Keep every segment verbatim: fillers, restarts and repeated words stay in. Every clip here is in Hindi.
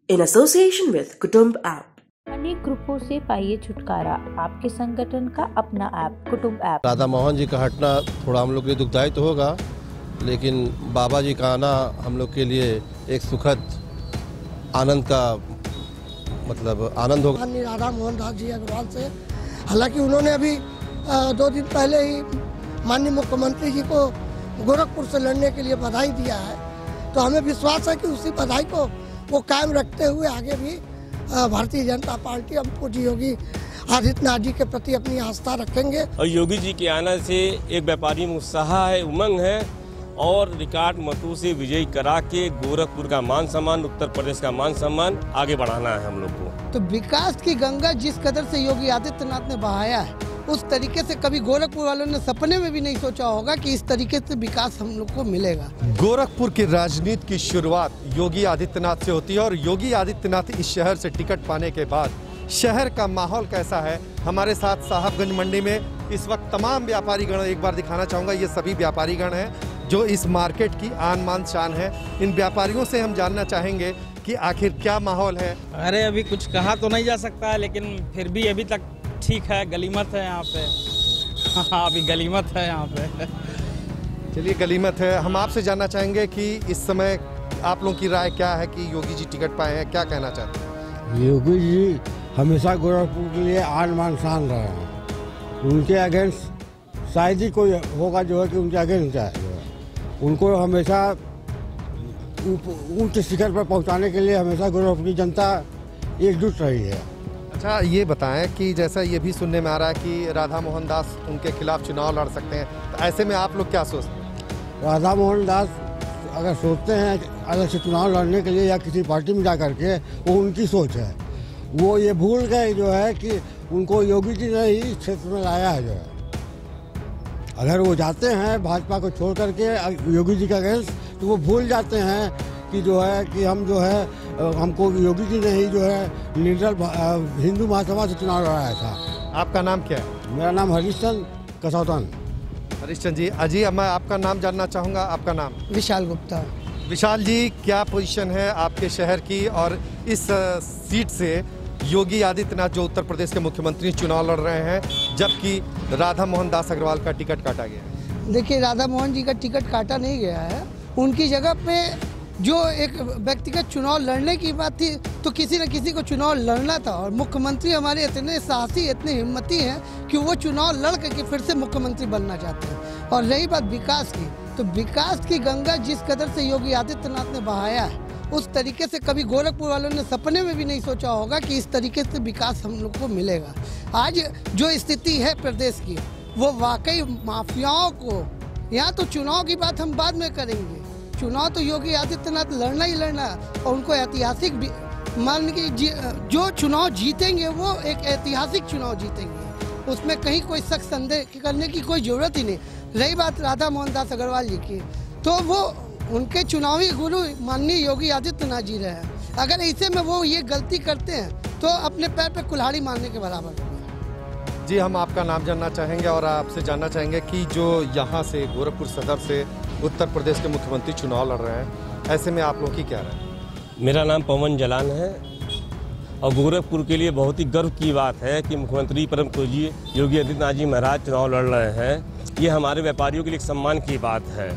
in association with Kutumb app. अनेक ग्रुपों से पाइए छुटकारा, आपके संगठन का अपना ऐप कुटुंब ऐप। राधा मोहन जी का हटना थोड़ा हम लोग के लिए दुखदायी तो होगा, लेकिन बाबा जी का आना हम लोग के लिए एक सुखद आनंद का मतलब आनंद होगा। माननीय राधा मोहन दास जी अग्रवाल से, हालांकि उन्होंने अभी दो दिन पहले ही माननीय मुख्यमंत्री जी को गोरखपुर से लड़ने के लिए बधाई दिया है, तो हमें विश्वास है कि उसी बधाई को वो कायम रखते हुए आगे भी भारतीय जनता पार्टी अब पूज्य योगी आदित्यनाथ जी के प्रति अपनी आस्था रखेंगे। और योगी जी के आने से एक व्यापारी में उत्साह है, उमंग है और रिकॉर्ड मतों से विजयी करा के गोरखपुर का मान सम्मान, उत्तर प्रदेश का मान सम्मान आगे बढ़ाना है हम लोग को। तो विकास की गंगा जिस कदर से योगी आदित्यनाथ ने बहाया है, उस तरीके से कभी गोरखपुर वालों ने सपने में भी नहीं सोचा होगा कि इस तरीके से विकास हम लोग को मिलेगा। गोरखपुर की राजनीति की शुरुआत योगी आदित्यनाथ से होती है और योगी आदित्यनाथ इस शहर से टिकट पाने के बाद शहर का माहौल कैसा है। हमारे साथ साहबगंज मंडी में इस वक्त तमाम व्यापारी गण, एक बार दिखाना चाहूँगा, ये सभी व्यापारी गण हैं जो इस मार्केट की आन मान शान है। इन व्यापारियों से हम जानना चाहेंगे कि आखिर क्या माहौल है। अरे अभी कुछ कहा तो नहीं जा सकता है, लेकिन फिर भी अभी तक ठीक है, गलीमत है यहाँ पे। हाँ अभी गलीमत है यहाँ पे। चलिए गलीमत है। हम आपसे जानना चाहेंगे कि इस समय आप लोगों की राय क्या है कि योगी जी टिकट पाए हैं, क्या कहना चाहते हैं? योगी जी हमेशा गोरखपुर के लिए आन मान शान रहे हैं। उनके अगेंस्ट शायद ही कोई होगा जो है कि उनके अगेंस्ट है, उनको हमेशा ऊंच शिखर पर पहुंचाने के लिए हमेशा गोरखपुर की जनता एकजुट रही है। अच्छा ये बताएं कि जैसा ये भी सुनने में आ रहा है कि राधा मोहन दास उनके खिलाफ चुनाव लड़ सकते हैं, तो ऐसे में आप लोग क्या सोचते हैं? राधा मोहन दास अगर सोचते हैं अलग से चुनाव लड़ने के लिए या किसी पार्टी में जा करके, वो उनकी सोच है। वो ये भूल गए जो है कि उनको योगी जी ने ही क्षेत्र में लाया है। जो है अगर वो जाते हैं भाजपा को छोड़ करके योगी जी का अगेंस्ट, तो वो भूल जाते हैं कि जो है कि हम जो है हमको योगी जी ने ही जो है निर्दल हिंदू महासभा से चुनाव लड़ाया था। आपका नाम क्या है? मेरा नाम हरीशचंद कसौतन। हरीशचंद जी, अजी मैं आपका नाम जानना चाहूँगा। आपका नाम? विशाल गुप्ता। विशाल जी, क्या पोजीशन है आपके शहर की और इस सीट से योगी आदित्यनाथ जो उत्तर प्रदेश के मुख्यमंत्री चुनाव लड़ रहे हैं, जबकि राधा मोहन दास अग्रवाल का टिकट काटा गया? देखिए, राधा मोहन जी का टिकट काटा नहीं गया है। उनकी जगह पे जो एक व्यक्तिगत चुनाव लड़ने की बात थी, तो किसी न किसी को चुनाव लड़ना था। और मुख्यमंत्री हमारे इतने साहसी, इतने हिम्मती हैं कि वो चुनाव लड़ करके फिर से मुख्यमंत्री बनना चाहते हैं। और रही बात विकास की, तो विकास की गंगा जिस कदर से योगी आदित्यनाथ ने बहाया है, उस तरीके से कभी गोरखपुर वालों ने सपने में भी नहीं सोचा होगा कि इस तरीके से विकास हम लोग को मिलेगा। आज जो स्थिति है प्रदेश की, वो वाकई माफियाओं को, यहाँ तो चुनाव की बात हम बाद में करेंगे, चुनाव तो योगी आदित्यनाथ लड़ना ही लड़ना, और उनको ऐतिहासिक मान के जो चुनाव जीतेंगे वो एक ऐतिहासिक चुनाव जीतेंगे, उसमें कहीं कोई शक संदेह करने की कोई जरूरत ही नहीं। रही बात राधा मोहन दास अग्रवाल जी की, तो वो उनके चुनावी गुरु माननीय योगी आदित्यनाथ जी रहे हैं। अगर ऐसे में वो ये गलती करते हैं तो अपने पैर पे कुल्हाड़ी मारने के बराबर होगा। जी, हम आपका नाम जानना चाहेंगे और आपसे जानना चाहेंगे कि जो यहाँ से गोरखपुर सदर से उत्तर प्रदेश के मुख्यमंत्री चुनाव लड़ रहे हैं, ऐसे में आप लोग की क्या राय? मेरा नाम पवन जलान है और गोरखपुर के लिए बहुत ही गर्व की बात है कि मुख्यमंत्री परम पूज्य योगी आदित्यनाथ जी महाराज चुनाव लड़ रहे हैं। ये हमारे व्यापारियों के लिए एक सम्मान की बात है।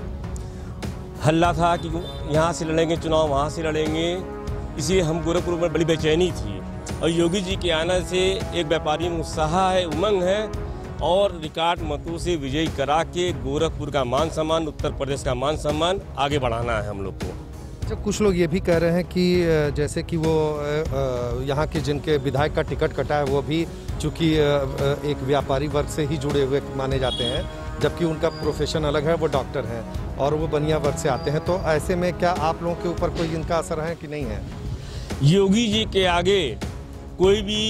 हल्ला था कि यहाँ से लड़ेंगे चुनाव, वहाँ से लड़ेंगे, इसलिए हम गोरखपुर में बड़ी बेचैनी थी। और योगी जी के आने से एक व्यापारी में उत्साह है, उमंग है और रिकॉर्ड मतों से विजयी करा के गोरखपुर का मान सम्मान, उत्तर प्रदेश का मान सम्मान आगे बढ़ाना है हम लोग को। अच्छा, कुछ लोग ये भी कह रहे हैं कि जैसे कि वो यहाँ के जिनके विधायक का टिकट कटा है, वो भी चूँकि एक व्यापारी वर्ग से ही जुड़े हुए माने जाते हैं, जबकि उनका प्रोफेशन अलग है, वो डॉक्टर हैं और वो बनिया वर्ग से आते हैं। तो ऐसे में क्या आप लोगों के ऊपर कोई इनका असर है कि नहीं है? योगी जी के आगे कोई भी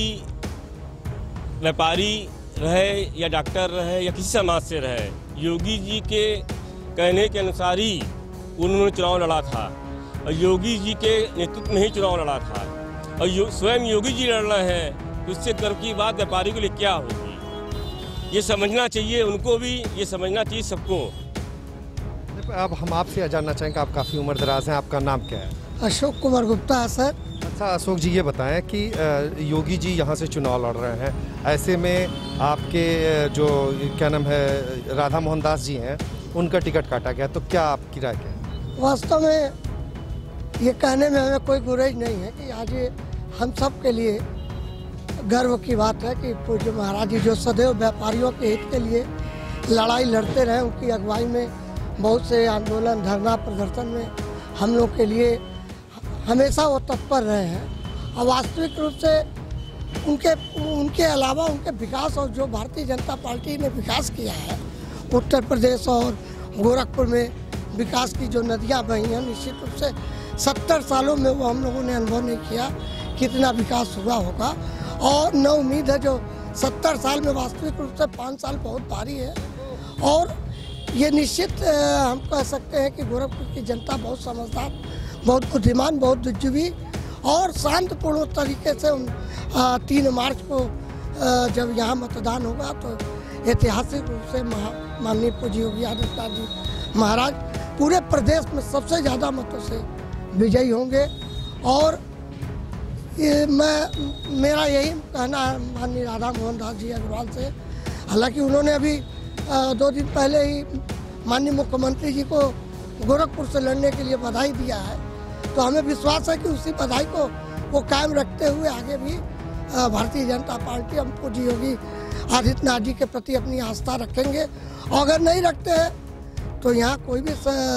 व्यापारी रहे या डॉक्टर रहे या किसी समाज से रहे, योगी जी के कहने के अनुसार ही उन्होंने चुनाव लड़ा था और योगी जी के नेतृत्व में ही चुनाव लड़ा था। और यो, स्वयं योगी जी लड़ रहे हैं, तो इससे गर्व की बात व्यापारी के लिए क्या होगी? ये समझना चाहिए उनको भी, ये समझना चाहिए सबको। अब हम आपसे जानना चाहेंगे, आप काफ़ी उम्र दराज हैं, आपका नाम क्या है? अशोक कुमार गुप्ता है सर। अच्छा अशोक जी, ये बताएं कि योगी जी यहाँ से चुनाव लड़ रहे हैं, ऐसे में आपके जो क्या नाम है राधा मोहन दास जी हैं, उनका टिकट काटा गया, तो क्या आपकी राय क्या है? वास्तव में ये कहने में हमें कोई गुरेज नहीं है कि आज ये हम सब के लिए गर्व की बात है कि पूज्य महाराज जी जो सदैव व्यापारियों के हित के लिए लड़ाई लड़ते रहे, उनकी अगुवाई में बहुत से आंदोलन, धरना, प्रदर्शन में हम लोग के लिए हमेशा वो तत्पर रहे हैं। और वास्तविक रूप से उनके उनके अलावा उनके विकास और जो भारतीय जनता पार्टी ने विकास किया है उत्तर प्रदेश और गोरखपुर में, विकास की जो नदियां बही हैं, निश्चित रूप से सत्तर सालों में वो हम लोगों ने अनुभव नहीं किया कितना विकास हुआ होगा। और न उम्मीद है जो सत्तर साल में, वास्तविक रूप से पाँच साल बहुत भारी है। और ये निश्चित हम कह सकते हैं कि गोरखपुर की जनता बहुत समझदार, बहुत बुद्धिमान, बहुत बुद्धिजीवी और शांतपूर्ण तरीके से उन तीन मार्च को आ, जब यहाँ मतदान होगा तो ऐतिहासिक रूप से माननीय पूज्य योगी आदित्यनाथ जी महाराज पूरे प्रदेश में सबसे ज़्यादा मतों से विजयी होंगे। और ये मैं मेरा यही कहना है माननीय राधा मोहन दास जी अग्रवाल से। हालांकि उन्होंने अभी आ, दो दिन पहले ही माननीय मुख्यमंत्री जी को गोरखपुर से लड़ने के लिए बधाई दिया है, तो हमें विश्वास है कि उसी बधाई को वो कायम रखते हुए आगे भी भारतीय जनता पार्टी हम पूज्य योगी आदित्यनाथ जी के प्रति अपनी आस्था रखेंगे। और अगर नहीं रखते हैं तो यहाँ कोई भी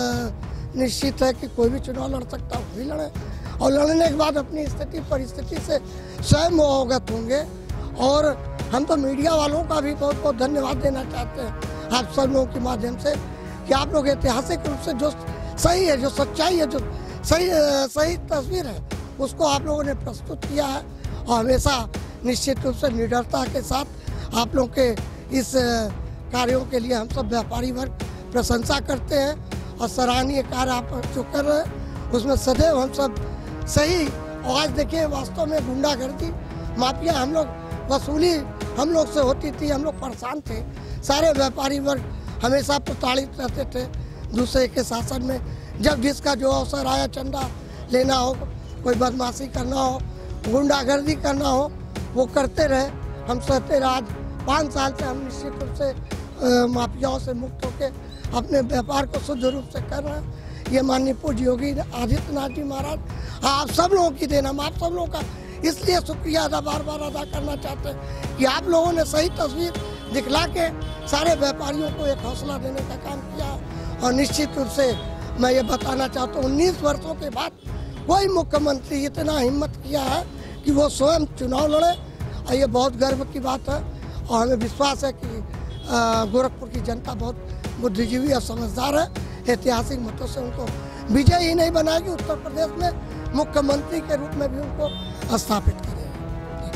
निश्चित है कि कोई भी चुनाव लड़ सकता है, वही लड़े और लड़ने के बाद अपनी स्थिति परिस्थिति से स्वयं अवगत होंगे। और हम तो मीडिया वालों का भी बहुत बहुत धन्यवाद देना चाहते हैं आप सब लोगों के माध्यम से कि आप लोग ऐतिहासिक रूप से जो सही है, जो सच्चाई है, जो सही सही तस्वीर है, उसको आप लोगों ने प्रस्तुत किया है। और हमेशा निश्चित रूप से निडरता के साथ आप लोग के इस कार्यों के लिए हम सब व्यापारी वर्ग प्रशंसा करते हैं और सराहनीय कार्य आप जो कर रहे हैं उसमें सदैव हम सब सही। और आज देखिए वास्तव में गुंडागर्दी, माफिया हम लोग वसूली हम लोग से होती थी, हम लोग परेशान थे, सारे व्यापारी वर्ग हमेशा प्रताड़ित रहते थे दूसरे के शासन में। जब जिसका जो अवसर आया, चंदा लेना हो, कोई बदमाशी करना हो, गुंडागर्दी करना हो, वो करते रहे। हम सहते रहे। आज पाँच साल से हम निश्चित रूप से माफियाओं से मुक्त होकर अपने व्यापार को शुद्ध रूप से कर रहे हैं। ये माननीय पूज्य योगी आदित्यनाथ जी महाराज आप सब लोगों की देन, हम आप सब लोगों का इसलिए शुक्रिया अदा बार बार अदा करना चाहते हैं कि आप लोगों ने सही तस्वीर दिखला के सारे व्यापारियों को एक हौसला देने का काम किया। और निश्चित रूप से मैं ये बताना चाहता हूँ उन्नीस वर्षों के बाद कोई मुख्यमंत्री इतना हिम्मत किया है कि वो स्वयं चुनाव लड़े, और ये बहुत गर्व की बात है। और हमें विश्वास है कि गोरखपुर की जनता बहुत बुद्धिजीवी और समझदार है, ऐतिहासिक मतों से उनको विजय ही नहीं बनाएगी, उत्तर प्रदेश में मुख्यमंत्री के रूप में भी उनको स्थापित करेगी।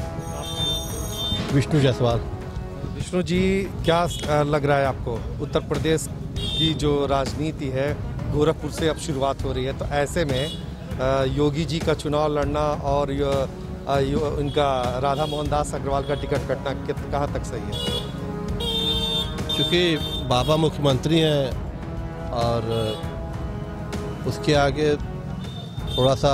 विष्णु जायसवाल। विष्णु जी, क्या लग रहा है आपको, उत्तर प्रदेश की जो राजनीति है गोरखपुर से अब शुरुआत हो रही है, तो ऐसे में योगी जी का चुनाव लड़ना और इनका राधा मोहन दास अग्रवाल का टिकट कटना कहाँ तक सही है? क्योंकि बाबा मुख्यमंत्री हैं और उसके आगे थोड़ा सा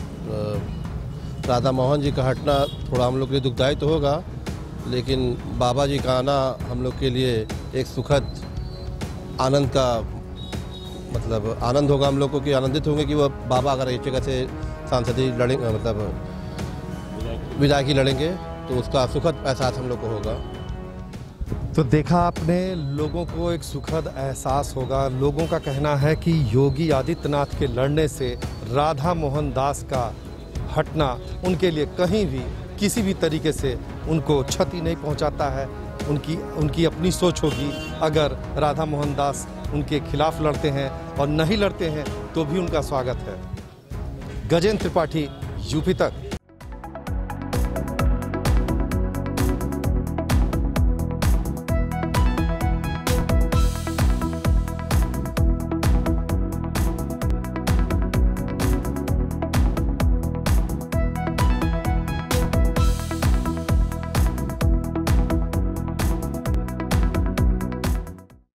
राधा मोहन जी का हटना थोड़ा हम लोग के लिए दुखदायी तो होगा, लेकिन बाबा जी का आना हम लोग के लिए एक सुखद आनंद का मतलब आनंद होगा। हम लोग को कि आनंदित होंगे कि वह बाबा अगर एक जगह से सांसदीय लड़ेंगे, मतलब विधायकी लड़ेंगे, तो उसका सुखद एहसास हम लोग को होगा। तो देखा आपने, लोगों को एक सुखद एहसास होगा। लोगों का कहना है कि योगी आदित्यनाथ के लड़ने से राधा मोहन दास का हटना उनके लिए कहीं भी किसी भी तरीके से उनको क्षति नहीं पहुंचाता है। उनकी उनकी अपनी सोच होगी, अगर राधा मोहन दास उनके खिलाफ लड़ते हैं और नहीं लड़ते हैं तो भी उनका स्वागत है। गजेंद्र त्रिपाठी, यूपी तक।